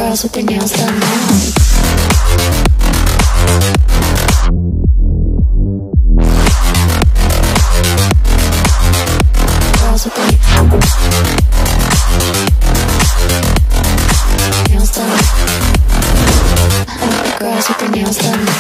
girls with their nails done now. Girls with their nails done. Girls with their nails done.